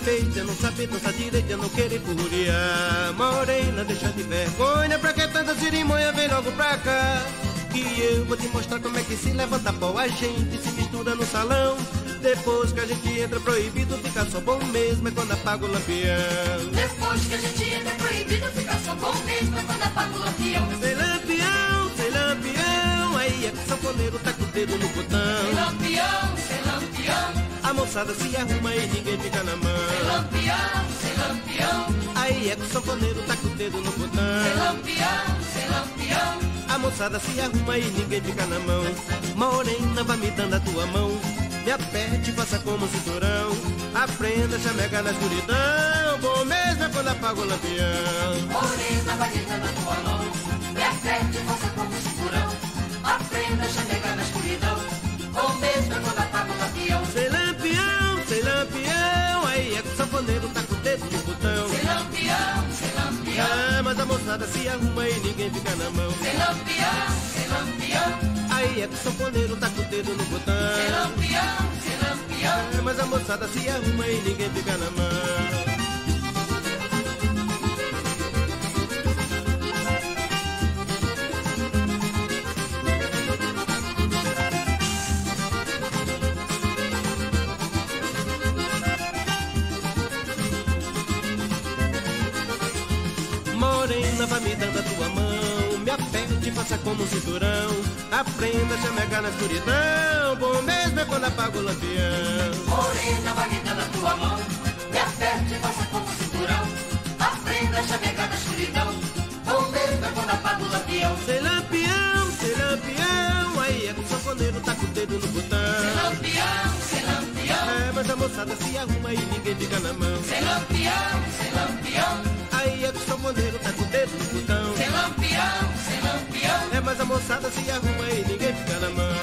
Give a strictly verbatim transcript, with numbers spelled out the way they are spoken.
feita, não sabe dançar direito, não querer furiar. Morena, deixa de vergonha, pra que tanta cerimônia, vem logo pra cá. Que eu vou te mostrar como é que se levanta pó. A gente se mistura no salão. Depois que a gente entra proibido, fica só bom mesmo é quando apaga o lampião. Depois que a gente entra proibido, fica só bom mesmo é quando apaga o lampião. Sem lampião, sem lampião, aí é que o sanfoneiro tá com o dedo no botão. Sem lampião, sem lampião, A moçada se arruma e ninguém fica na sem mão. lampião, sem lampião, Aí é que o sanfoneiro tá com o dedo no botão. sem lampião, sem lampião. A moçada se arruma e ninguém fica na mão. Morena, vai me dando a tua mão. Me aperte, faça como cinturão. Aprenda a chamegar na escuridão. Bom mesmo é quando apaga o lampião. Morena, vai me dando a tua mão. Me aperte, faça como cinturão. Aprenda a chamegar na escuridão. Ou mesmo é quando apaga o lampião. Sem lampião, sem lampião, aí é que o sanfoneiro tá com o dedo no botão. Sem lampião, sem lampião, Ah, mas a moçada se arruma e ninguém fica na mão. sem lampião, sem lampião, Aí é que o sanfoneiro tá com o dedo no botão. sem lampião, sem lampião. Ah, mas a moçada se arruma e ninguém fica na mão. Morena, vai me dando a tua mão. Me aperte, faça como um cinturão. Aprenda a chamegar na escuridão. Bom mesmo é quando apaga o lampião. Morena, vai me dando a tua mão. Me aperte, faça como cinturão. Aprenda a chamegar na escuridão. Ou mesmo é quando apaga o lampião. Sem lampião, sem lampião, aí é que o sanfoneiro tá com o dedo no Sem botão. lampião, sem lampião, É, mas a moçada se arruma e ninguém fica na mão. sem lampião, sem lampião, Aí é que o sanfoneiro tá com o dedo no botão. sem lampião, sem lampião. É, mas a moçada se arruma e ninguém fica na mão.